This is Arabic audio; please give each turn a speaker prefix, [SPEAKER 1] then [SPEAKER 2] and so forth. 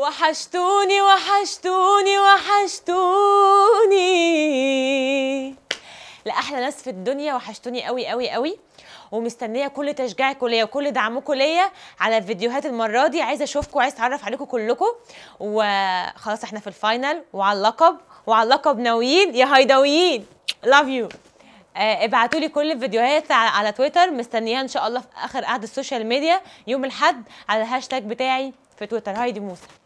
[SPEAKER 1] وحشتوني وحشتوني وحشتوني، لأحلى ناس في الدنيا، وحشتوني قوي قوي قوي، ومستنيه كل تشجيعكم ليا وكل دعمكم ليا على الفيديوهات. المره دي عايزه اشوفكم وعايزه اتعرف عليكم كلكم، وخلاص احنا في الفاينل وعلى اللقب ناويين يا هيداويين. لاف يو. ابعتوا لي كل الفيديوهات على تويتر، مستنياها ان شاء الله في اخر قعده السوشيال ميديا يوم الاحد على الهاشتاج بتاعي في تويتر هايدي موسى.